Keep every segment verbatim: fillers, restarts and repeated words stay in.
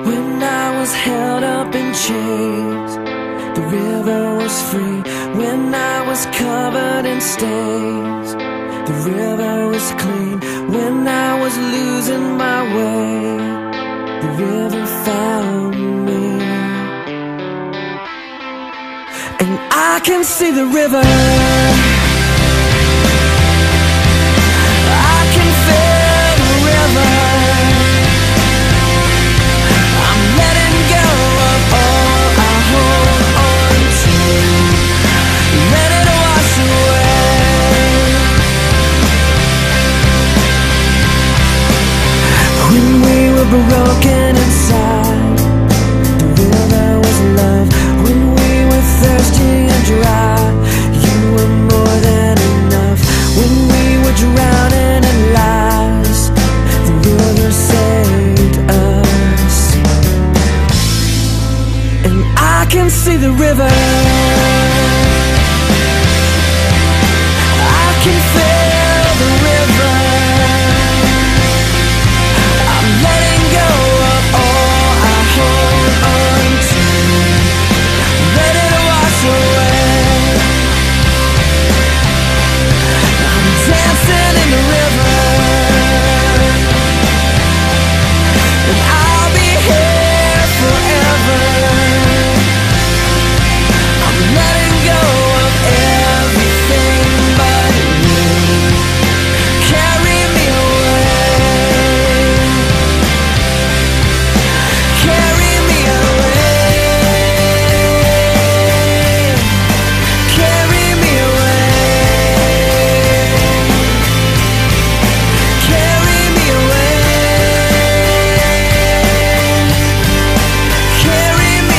When I was held up in chains, the river was free. When I was covered in stains, the river was clean. When I was losing my way, the river found me. And I can see the river, I can feel the river. I'm letting go of all I hold on to, let it wash away. When we were broken inside, the river was love. When we were thirsty and dry, you were more than enough. When we were drowning in lies, the river saved us. And I can see the river, I can feel the river. I'm letting go of all I hold on to, let it wash away. I'm dancing in the river, and I'll be here forever. I'm letting go of everything but you. Carry me away, carry me away, carry me away, carry me away, carry me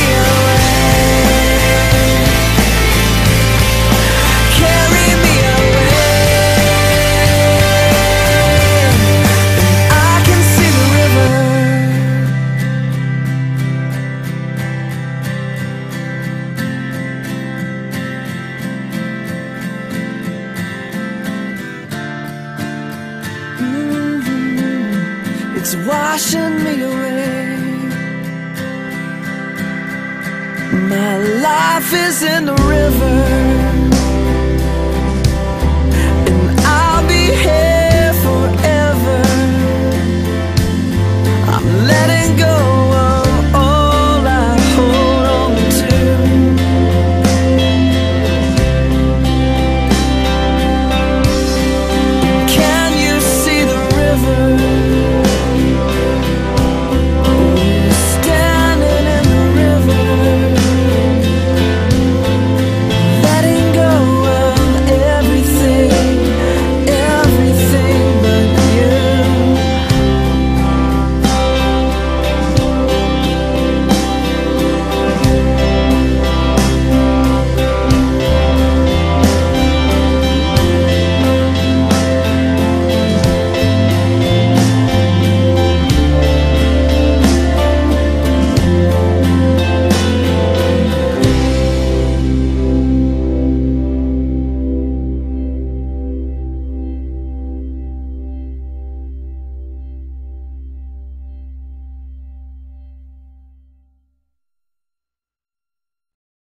away, carry me away. And I can see the river, mm-hmm. It's washing me away. My life is in the river, and I'll be here forever. I'm letting go